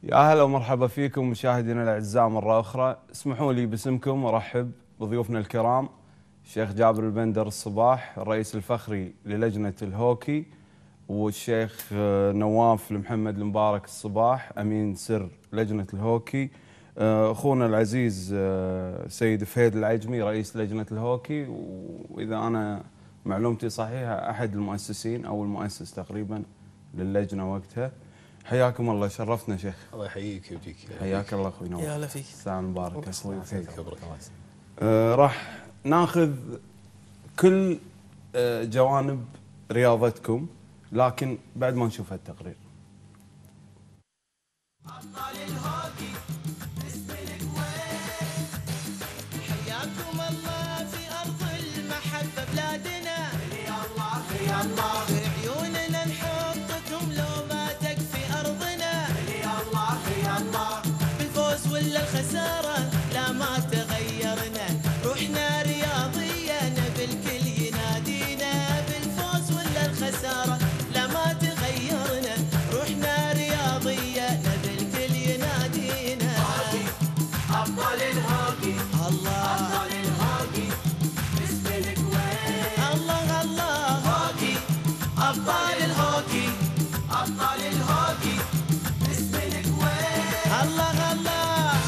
يا هلا ومرحبا فيكم مشاهدينا الاعزاء مره اخرى. اسمحوا لي باسمكم ارحب بضيوفنا الكرام الشيخ جابر البندر الصباح الرئيس الفخري للجنه الهوكي، والشيخ نواف المحمد المبارك الصباح امين سر لجنه الهوكي، اخونا العزيز سيد فهيد العجمي رئيس لجنه الهوكي، واذا انا معلومتي صحيحه احد المؤسسين او المؤسس تقريبا للجنه وقتها. حياكم الله، شرفتنا شيخ. الله يحييك ويبجيك. حياك الله اخوي نواف. يا هلا فيك. الساعة المباركة اخوي وفيك. راح ناخذ كل جوانب رياضتكم، لكن بعد ما نشوف هالتقرير. أبطال الهوكي باسم الكويت، حياكم الله في أرض المحبة بلادنا. يا الله يا الله، في عيوننا نحطكم لو ما تكفي أرضنا. يا الله يا الله، بالفوز ولا الخسارة لا ما تغيرنا، روحنا رياضية بالكل ينادينا. بالفوز ولا الخسارة لا ما تغيرنا، روحنا رياضية بالكل ينادينا. أبطال الهوكي الله، أبطال الهوكي باسم الكويت. الله الله هوكي، أبطال الهوكي، أبطال الهوكي باسم الكويت. الله الله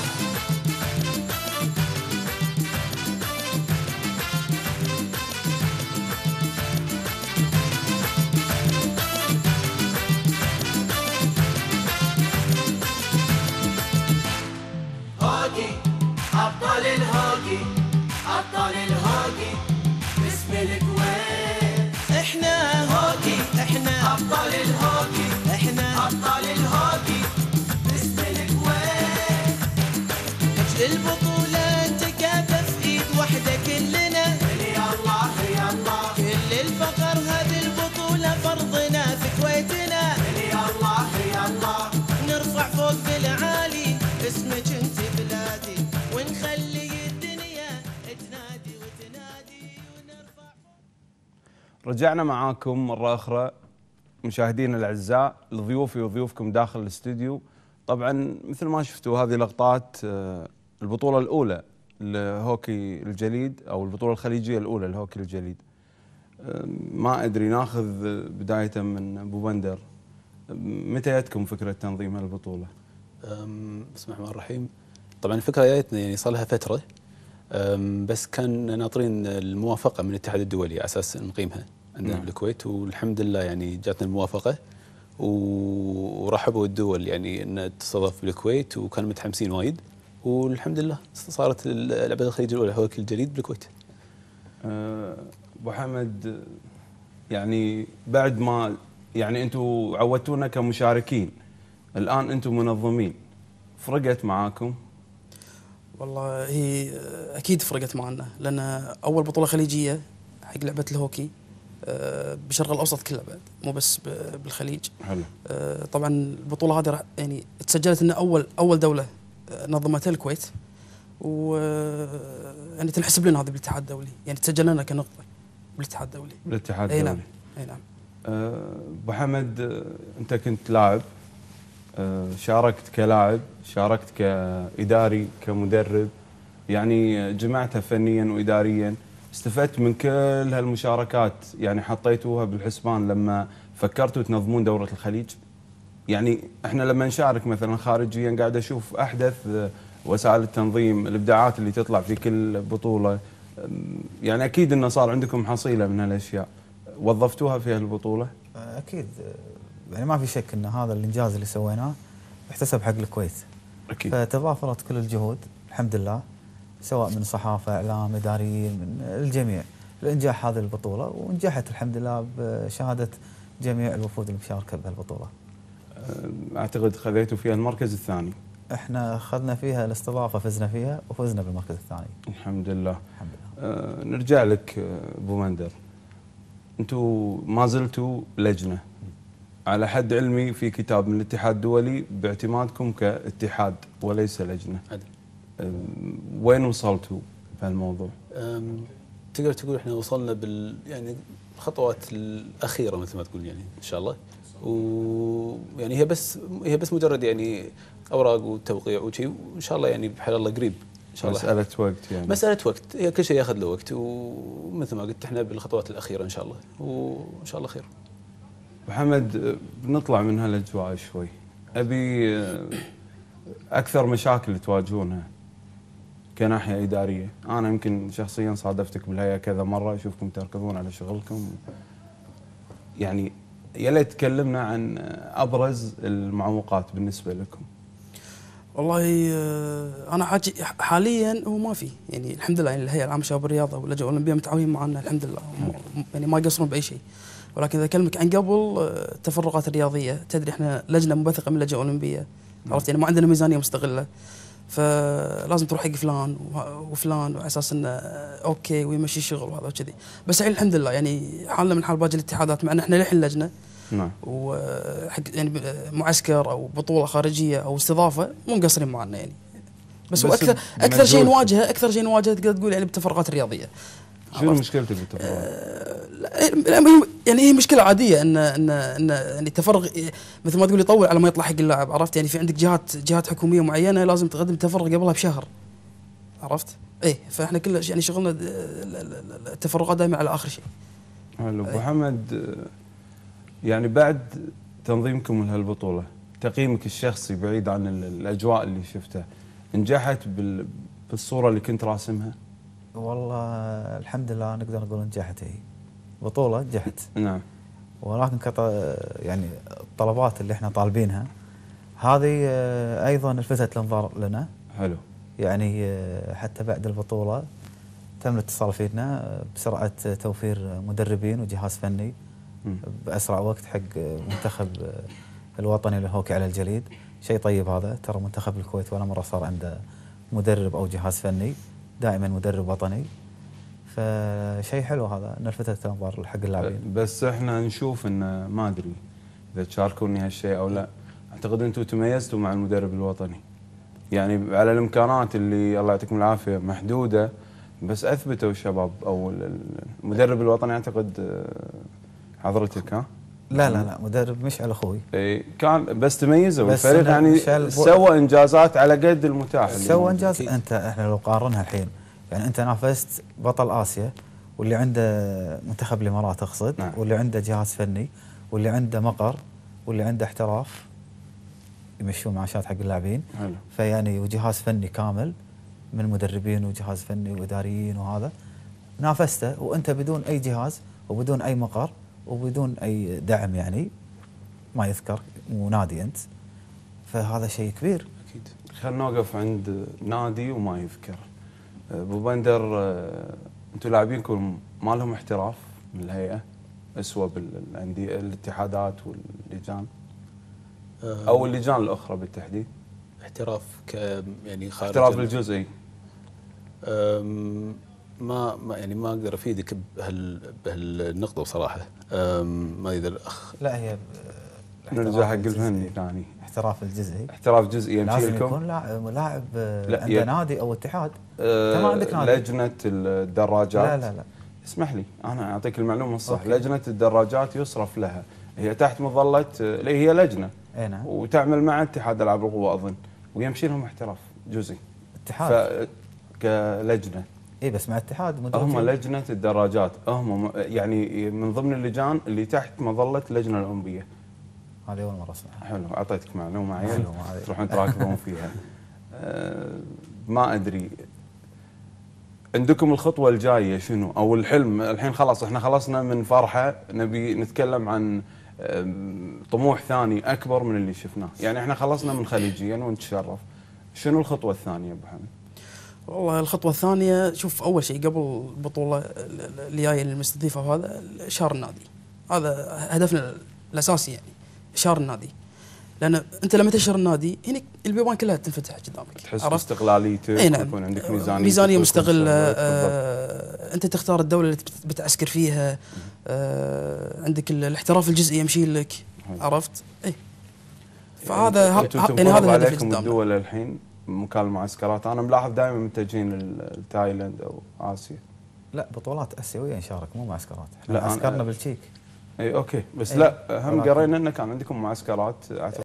هوكي، أبطال الهوكي، أبطال الهوكي باسم الكويت. إحنا هوكي، إحنا أبطال الهوكي، إحنا أبطال الهوكي باسم الكويت. أجل البطولة نتكاتف إيد واحدة كلنا. يا الله يا الله، كل الفخر هذه البطولة فرضنا في كويتنا. يا الله يا الله، نرفع فوق بالعالي اسمك انت بلادي، ونخلي الدنيا تنادي وتنادي ونرفع فوق. رجعنا معاكم مرة أخرى مشاهدينا الأعزاء لضيوفي وضيوفكم داخل الاستوديو. طبعا مثل ما شفتوا هذه لقطات البطولة الأولى لهوكي الجليد أو البطولة الخليجية الأولى لهوكي الجليد. ما أدري، ناخذ بداية من أبو بندر. متى جاتكم فكرة تنظيم هالبطولة؟ بسم الله الرحمن الرحيم. طبعا الفكره جايتنا يعني صار لها فتره، بس كان ناطرين الموافقه من الاتحاد الدولي على اساس نقيمها عندنا بالكويت، والحمد لله يعني جاتنا الموافقه ورحبوا الدول يعني ان تستضاف بالكويت، وكانوا متحمسين وايد، والحمد لله صارت الابعاد الخليجيه الاولى هوكي الجليد بالكويت. ابو حمد، يعني بعد ما يعني انتم عودتونا كمشاركين، الان انتم منظمين، فرقت معاكم؟ والله هي اكيد فرقت معنا، لان اول بطوله خليجيه حق لعبه الهوكي بالشرق الاوسط كله بعد، مو بس بالخليج. حلو. طبعا البطوله هذه يعني تسجلت ان اول دوله نظمتها الكويت، و يعني تنحسب لنا هذه بالاتحاد الدولي، يعني تسجل لنا كنقطه بالاتحاد الدولي. بالاتحاد اي الدولي. نعم، اي نعم. ابو حمد، انت كنت لاعب، شاركت كلاعب، شاركت كاداري كمدرب، يعني جمعتها فنيا واداريا، استفدت من كل هالمشاركات، يعني حطيتوها بالحسبان لما فكرتوا تنظمون دوره الخليج؟ يعني احنا لما نشارك مثلا خارجيا قاعد اشوف احدث وسائل التنظيم، الابداعات اللي تطلع في كل بطوله، يعني اكيد انه صار عندكم حصيله من هالاشياء، وظفتوها في هالبطوله؟ اكيد، يعني ما في شك ان هذا الانجاز اللي سويناه يحتسب حق الكويت. اكيد. فتضافرت كل الجهود الحمد لله، سواء من صحافه، اعلام، اداريين، من الجميع لانجاح هذه البطوله، ونجحت الحمد لله بشهاده جميع الوفود المشاركه بهالبطوله. اعتقد خذيتوا فيها المركز الثاني. احنا اخذنا فيها الاستضافه، فزنا فيها وفزنا بالمركز الثاني. الحمد لله. الحمد لله. نرجع لك ابو مندر، انتم ما زلتوا لجنه، على حد علمي في كتاب من الاتحاد الدولي باعتمادكم كاتحاد وليس لجنه. وين وصلتوا في هالموضوع؟ تقدر تقول احنا وصلنا يعني الخطوات الاخيره مثل ما تقول، يعني ان شاء الله. ويعني هي بس مجرد يعني اوراق وتوقيع وشي، وان شاء الله يعني بحال الله قريب ان شاء الله. مساله وقت يعني. مساله وقت، هي كل شيء ياخذ له وقت، ومثل ما قلت احنا بالخطوات الاخيره ان شاء الله، وان شاء الله خير. محمد، بنطلع من هالاجواء شوي. ابي اكثر مشاكل تواجهونها كناحيه اداريه. انا يمكن شخصيا صادفتك بالهيئه كذا مره، اشوفكم تركضون على شغلكم. يعني يا ليت تكلمنا عن ابرز المعوقات بالنسبه لكم. والله انا حاليا هو ما في، يعني الحمد لله، يعني الهيئه العامه للشباب والرياضه واللجنه الاولمبيه متعاونين معنا الحمد لله، يعني ما يقصرون باي شيء. ولكن اذا اكلمك عن قبل التفرغات الرياضيه، تدري احنا لجنه منبثقه من اللجنه الاولمبيه، عرفت؟ يعني ما عندنا ميزانيه مستقله، فلازم تروح حق فلان وفلان على اساس انه اوكي ويمشي الشغل وهذا وكذي. بس الحمد لله يعني حالنا من حال باقي الاتحادات، مع ان احنا للحين لجنه. نعم. وحق يعني معسكر او بطوله خارجيه او استضافه مو مقصرين معنا يعني. بس هو اكثر شيء نواجهه تقدر تقول يعني بالتفرغات الرياضيه. شنو مشكلتك بالتفرغات؟ يعني هي مشكله عاديه ان يعني التفرغ مثل ما تقول يطول على ما يطلع حق اللاعب، عرفت؟ يعني في عندك جهات حكوميه معينه لازم تقدم تفرغ قبلها بشهر، عرفت؟ ايه، فاحنا كله يعني شغلنا التفرغات دائما على اخر شيء. حلو. ابو حمد، يعني بعد تنظيمكم لهالبطوله، تقييمك الشخصي بعيد عن الاجواء اللي شفتها، نجحت بالصوره اللي كنت راسمها؟ والله الحمد لله نقدر نقول نجحت. هي بطولة نجحت. نعم. ولكن يعني الطلبات اللي احنا طالبينها هذه ايضا لفتت الانظار لنا. حلو. يعني حتى بعد البطولة تم الاتصال فينا بسرعة توفير مدربين وجهاز فني بأسرع وقت حق منتخب الوطني للهوكي على الجليد. شيء طيب هذا، ترى منتخب الكويت ولا مرة صار عنده مدرب أو جهاز فني، دائما مدرب وطني، فشيء حلو هذا، نلفتت الانظار حق اللاعبين. بس احنا نشوف ان ما ادري اذا تشاركوني هالشيء او لا، اعتقد انتم تميزتوا مع المدرب الوطني، يعني على الامكانات اللي الله يعطيكم العافيه محدوده، بس اثبتوا الشباب. او المدرب الوطني اعتقد حضرتك، ها؟ لا مدرب مشعل اخوي. اي كان، بس تميزوا الفريق، يعني سوى انجازات على قد المتاح. سوى انجاز. احنا لو قارنها الحين، يعني انت نافست بطل اسيا واللي عنده منتخب الامارات اقصد. نعم. واللي عنده جهاز فني واللي عنده مقر واللي عنده احتراف يمشون معاشات حق اللاعبين. حلو. فيعني وجهاز فني كامل من مدربين وجهاز فني واداريين، وهذا نافسته وانت بدون اي جهاز وبدون اي مقر وبدون اي دعم، يعني ما يذكر، ونادي انت، فهذا شيء كبير. اكيد. خلينا نوقف عند نادي وما يذكر. ابو بندر، انتم لاعبينكم ما لهم احتراف من الهيئه اسوى بالانديه الاتحادات واللجان او اللجان الاخرى بالتحديد؟ احتراف يعني خارج احتراف الجزئي. ما يعني ما اقدر افيدك بهالنقطه بصراحه. ما يقدر الاخ. لا، هي نرجع حق الفني ثاني. احتراف الجزئي. احتراف جزئي يمشي لازم لكم؟ يكون لاعب عنده نادي او اتحاد. ما عندك نادي. لجنه الدراجات. لا اسمح لي انا اعطيك المعلومه الصح. أوكي. لجنه الدراجات يصرف لها، هي تحت مظله، هي لجنه. اي نعم. وتعمل مع اتحاد العاب القوى اظن، ويمشي لهم احتراف جزئي. اتحاد كلجنه. اي بس مع اتحاد هم لجنه الدراجات، هم يعني من ضمن اللجان اللي تحت مظله اللجنه الاولمبيه. هذه اول مره اسمعها. حلو، اعطيتك معلومه عيل تروحون تراكبون فيها. ما ادري عندكم الخطوه الجايه شنو او الحلم؟ الحين خلاص احنا خلصنا من فرحه، نبي نتكلم عن طموح ثاني اكبر من اللي شفناه. يعني احنا خلصنا من خليجيا ونتشرف، شنو الخطوه الثانيه ابو حمد؟ والله الخطوه الثانيه، شوف، اول شيء قبل البطوله اللي جايه المستضيفه، وهذا اشهار النادي، هذا هدفنا الاساسي، يعني اشهار النادي. لان انت لما تشهر النادي هنا البيبان كلها تنفتح قدامك، تحس باستقلاليتك. نعم. يكون عندك ميزانيه مستقله. انت تختار الدوله اللي بتعسكر فيها. عندك الاحتراف الجزئي يمشي لك. عرفت؟ اي. فهذا يعني هذا عليكم الدول الحين مكان المعسكرات. انا ملاحظ دائما متجهين لتايلاند او اسيا. لا، بطولات اسيويه نشارك، مو معسكرات. احنا عسكرنا بالتشيك. اي اوكي، بس لا، هم قرينا ان كان عندكم معسكرات.